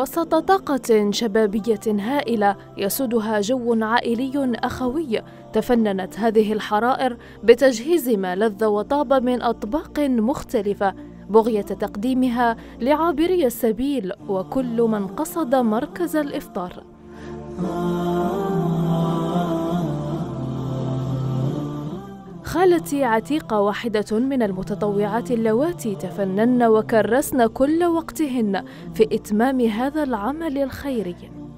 وسط طاقة شبابية هائلة يسودها جو عائلي أخوي، تفننت هذه الحرائر بتجهيز ما لذ وطاب من أطباق مختلفة بغية تقديمها لعابري السبيل وكل من قصد مركز الإفطار. خالتي عتيقة واحدة من المتطوعات اللواتي تفنن وكرسن كل وقتهن في إتمام هذا العمل الخيري.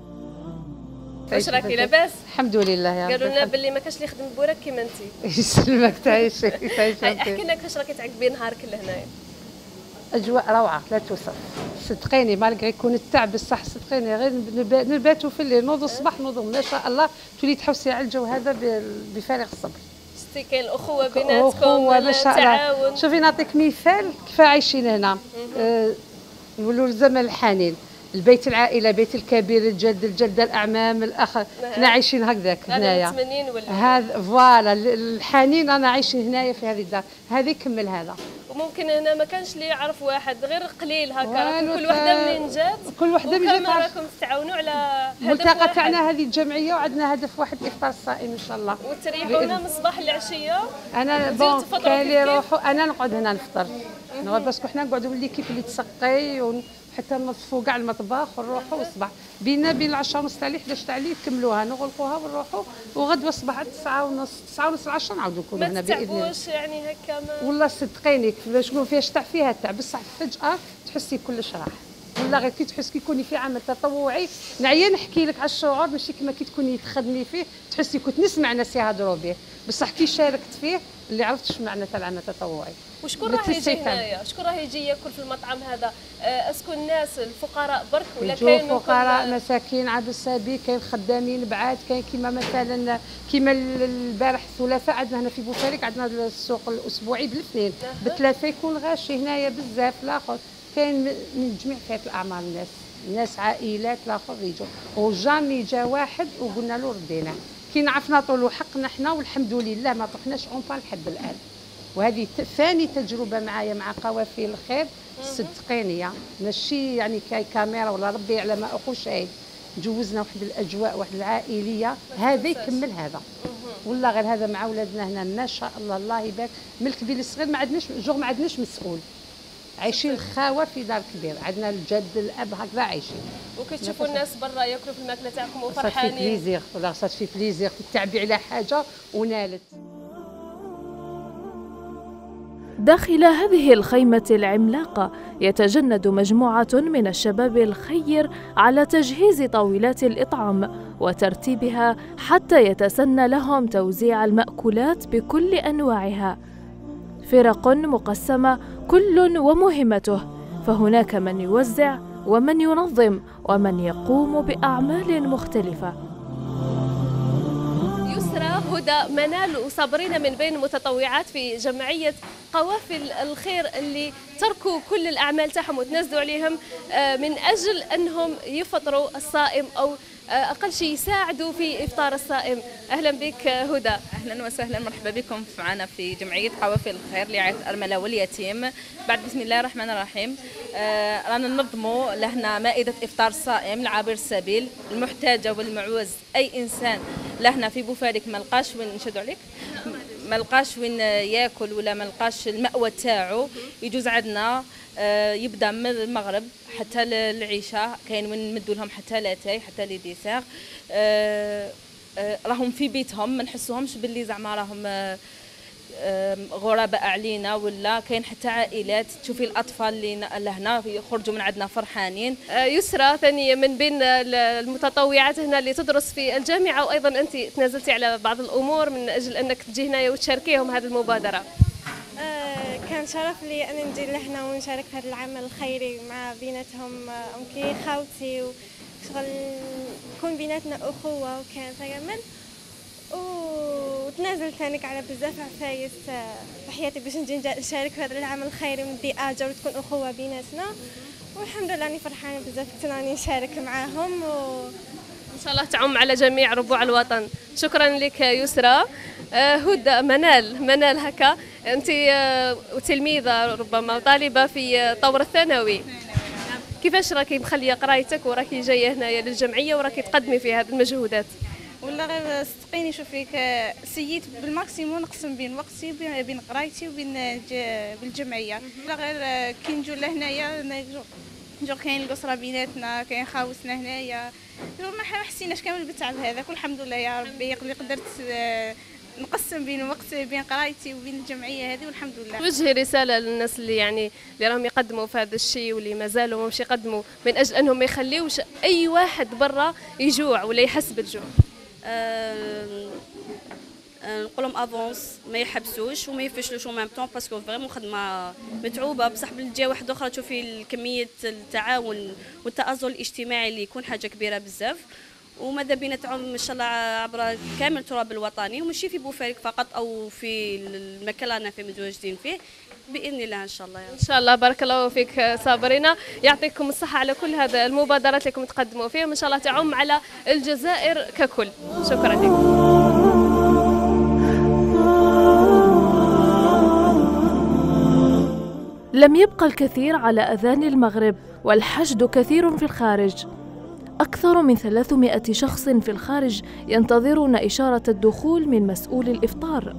واش راكي لاباس؟ الحمد لله يا ربي. قالوا لنا باللي ما كاش اللي يخدم بوراك كيما انت. يسلمك تعيشي تعيشي. احكي لنا كيفاش راكي تعقبي نهارك لهنايا. اجواء روعه لا توصف، صدقيني مالغري يكون التعب بصح صدقيني غير نباتوا في الليل نوضوا الصباح نوضوا ما شاء الله تولي تحوسي على الجو هذا بفارغ الصبر. شتي كاين الاخوه بيناتكم اخوه ما شاء الله. التعاون. شوفي نعطيك مثال كيف عايشين هنا. نقولوا الزمن الحنين، البيت العائله بيت الكبير الجد الجده الاعمام الاخ، حنا عايشين هكذاك هنايا. هذا فوالا الحنين انا عايشين هنايا في هذه الدار هذه كمل هذا. وممكن هنا ما كانش اللي يعرف واحد غير قليل هكا، كل وحده منين جات كل وحده من جات راكم تتعاونوا على هدف الملتقى تاعنا هذه الجمعيه وعندنا هدف واحد افطار الصائم ان شاء الله. وتريحونا من الصباح للعشيه. انا بون كاين اللي يروحوا انا نقعد هنا نفطر باسكو حنا نقعدوا ليكيب اللي تسقي حتى نصفوا كاع المطبخ ونروحوا الصباح بين العشاء ونص تاع 11 تاع الليل نكملوها نغلقوها ونروحوا وغدوه الصباح 9 ونص 9 ونص العشاء نعاودوا نكونوا هنا باذن الله. ما تتعبوش يعني هكا والله صدقيني باش نقول فيها شتاع فيها التعب بصح فجاه تحسي كلش راح. والله غير كي تحس كي تكوني في عمل تطوعي نعيا نحكي لك على الشعور ماشي كما كي تكوني تخدمي فيه تحسي كنت نسمع ناس يهضروا به بصح كي شاركت فيه اللي عرفت اش معنى تاع العمل التطوعي. وشكون راه يجي هنايا؟ شكون راه يجي ياكل في المطعم هذا؟ اسكو الناس الفقراء برك ولا كاين فقراء مساكين عبد السبيل كاين خدامين بعاد كاين كيما مثلا كيما البارح الثلاثاء عندنا هنا في بوفاريك عندنا السوق الاسبوعي بالاثنين بالثلاثاء يكون غاشي هنايا بزاف الاخر كاين من جميع فئات الاعمار الناس عائلات الاخر يجوا وجامي جا واحد وقلنا له ردينا كي نعرفنا طولوا حقنا حنا والحمد لله ما طحناش اونطان لحد الان. وهذه ثاني تجربه معايا مع قوافل الخير صدقيني ماشي يعني كاي كاميرا ولا ربي يعلم ما اخو شاهد جوزنا واحد الاجواء واحد العائليه هذا يكمل هذا. والله غير هذا مع ولادنا هنا ما شاء الله الله يبارك من الكبير للصغير ما عندناش مسؤول عايشين الخاوه في دار كبير عندنا الجد الاب هكذا عايشين. وكي تشوفوا الناس برا ياكلوا في الماكله تاعكم وفرحانين صات في بليزير ولا صات في بليزير تعبي على حاجه ونالت. داخل هذه الخيمة العملاقة يتجند مجموعة من الشباب الخير على تجهيز طاولات الإطعام وترتيبها حتى يتسنى لهم توزيع المأكولات بكل أنواعها. فرق مقسمة كل ومهمته، فهناك من يوزع ومن ينظم ومن يقوم بأعمال مختلفة. يسرى، هدى، منال وصابرين من بين المتطوعات في جمعية قوافل الخير اللي تركوا كل الأعمال تاعهم وتنازلوا عليهم من أجل أنهم يفطروا الصائم أو أقل شيء يساعدوا في إفطار الصائم. أهلا بك هدى. أهلا وسهلا، مرحبا بكم معنا في جمعية قوافل الخير لرعاية الأرملة واليتيم. بعد بسم الله الرحمن الرحيم رانا ننظموا لهنا مائدة إفطار الصائم لعابر السبيل المحتاجة والمعوز. أي إنسان لهنا في بوفاريك ما لقاش وين نشهدوا عليك ما لقاش وين ياكل ولا ما لقاش المأوى تاعو يجوز عندنا يبدا من المغرب حتى العشاء كاين وين نمدوا لهم حتى لاتاي حتى لي ديسير. راهم في بيتهم ما نحسوهمش باللي زعما راهم غرباء علينا ولا كاين حتى عائلات تشوفي الاطفال اللي لهنا يخرجوا من عندنا فرحانين. يسرى ثاني من بين المتطوعات هنا اللي تدرس في الجامعه وايضا انت تنازلتي على بعض الامور من اجل انك تجي هنايا وتشاركيهم هذه المبادره. كان شرف لي أن نجي لهنا ونشارك في هذا العمل الخيري مع بيناتهم أمكي خاوتي وشغل يكون بيناتنا أخوة وكان تجمل وتنازل ثانيك على بزاف عفايس في حياتي باش نجي نشارك في هذا العمل الخيري وندي أجر وتكون أخوة بيناتنا والحمد لله راني فرحانة بزاف كنت راني نشارك معاهم إن شاء الله تعم على جميع ربوع الوطن. شكرا لك يسرى. هدى، منال هكا أنت تلميذة ربما طالبة في طور الثانوي، كيفاش راكي مخليه قرايتك وراكي جايه هنايا للجمعيه وراكي تقدمي في هذه المجهودات؟ ولا غير صدقيني شوفي سييت بالماكسيموم نقسم بين وقتي بين قرايتي وبين بالجمعيه. ولا غير كي نجو لهنايا نجو كاين القصره بيناتنا، كاين خاوسنا هنايا، ما حسيناش كامل بالتعب هذاك، والحمد لله يا ربي قدرت نقسم بين وقتي بين قرايتي وبين الجمعيه هذه، والحمد لله. وجهي رساله للناس اللي راهم يقدموا في هذا الشيء واللي مازالوا مش يقدموا، من اجل انهم ما يخليوش اي واحد برا يجوع ولا يحس بالجوع. نقول لهم افونس ما يحبسوش وما يفشلوش ميم طون، باسكو فريمون خدمه متعوبه، بصح بالجهه واحده اخرى تشوفي كميه التعاون والتآزر الاجتماعي اللي يكون حاجه كبيره بزاف، وماذا بينا تعم ان شاء الله عبر كامل التراب الوطني، وماشي في بوفاريك فقط او في المكان اللي انا في متواجدين فيه باذن الله. ان شاء الله ان شاء الله. بارك الله فيك صابرينا، يعطيكم الصحه على كل هذا المبادرات اللي راكم تقدموا فيها، وان شاء الله تعم على الجزائر ككل. شكرا لكم. لم يبقى الكثير على أذان المغرب والحشد كثير في الخارج. أكثر من 300 شخص في الخارج ينتظرون إشارة الدخول من مسؤول الإفطار.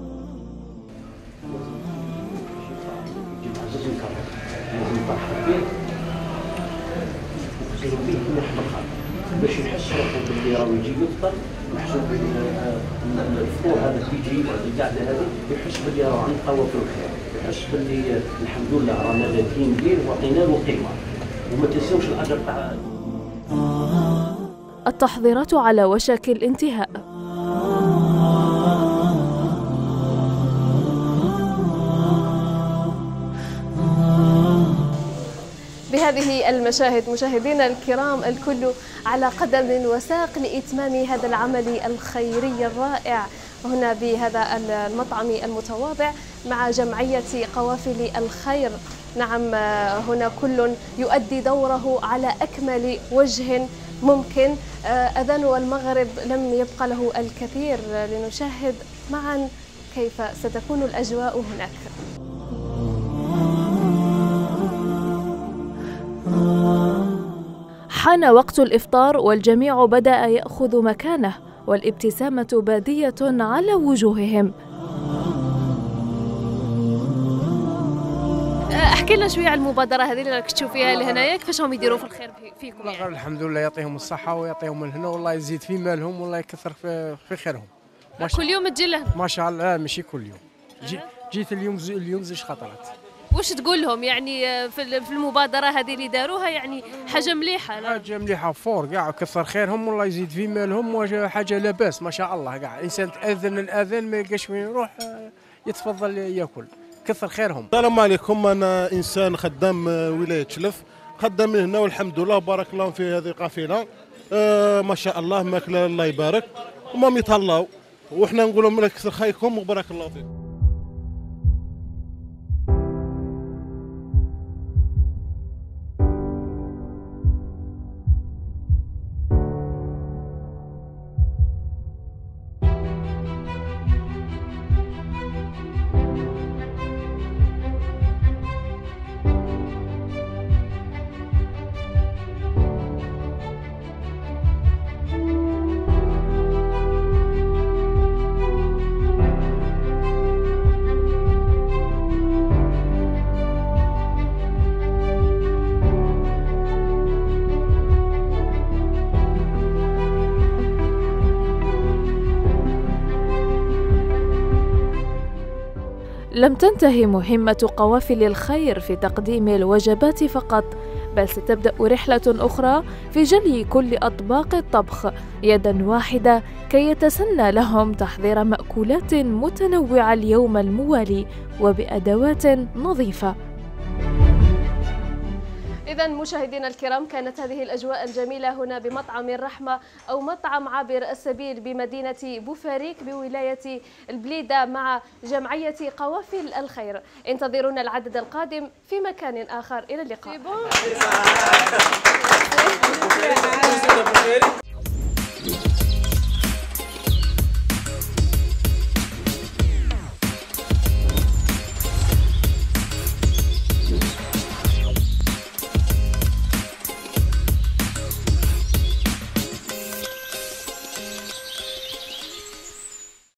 باش يحس روحو باللي راه يجي يفطر، يحسوا الفطور هذا كي يجي القعده هذه يحس باللي راه عند قوافل الخير، يحس باللي الحمد لله رانا ذاكرين به وعطينا له قيمه، وما تنساوش الاجر تاع. التحضيرات على وشك الانتهاء. بهذه المشاهد مشاهدينا الكرام الكل على قدم وساق لإتمام هذا العمل الخيري الرائع هنا بهذا المطعم المتواضع مع جمعية قوافل الخير. نعم، هنا كل يؤدي دوره على أكمل وجه ممكن. أذان المغرب لم يبقى له الكثير، لنشاهد معا كيف ستكون الأجواء هناك. حان وقت الإفطار والجميع بدأ يأخذ مكانه والابتسامة بادية على وجوههم. احكي لنا شويه على المبادره هذه اللي راك تشوفيها لهنايا، كيفاش هم يديروا في الخير فيكم؟ يعني الحمد لله يعطيهم الصحه ويعطيهم الهنا، والله يزيد في مالهم والله يكثر في خيرهم. كل يوم تجي لهم؟ ما شاء الله ماشي كل يوم، جيت اليوم زوج خطرات. واش تقول لهم يعني في المبادره هذه اللي داروها؟ يعني حاجه مليحه. حاجه مليحه فور كاع، كثر خيرهم والله يزيد في مالهم، وحاجه لاباس ما شاء الله كاع. الانسان تاذن الاذان ما يلقاش وين يروح يتفضل ياكل، كثر خيرهم. السلام عليكم، انا انسان خدام ولايه شلف، خدام من هنا والحمد لله بارك الله في هذه القافله. ما شاء الله ماكله الله يبارك، وما يتهلاو، وحنا نقول لهم كثر خيركم وبارك الله فيكم. لم تنتهي مهمة قوافل الخير في تقديم الوجبات فقط، بل ستبدأ رحلة أخرى في جلي كل أطباق الطبخ يداً واحدة كي يتسنى لهم تحضير مأكولات متنوعة اليوم الموالي وبأدوات نظيفة. إذا مشاهدينا الكرام، كانت هذه الأجواء الجميلة هنا بمطعم الرحمة أو مطعم عابر السبيل بمدينة بوفاريك بولاية البليدة مع جمعية قوافل الخير. انتظرونا العدد القادم في مكان آخر. إلى اللقاء.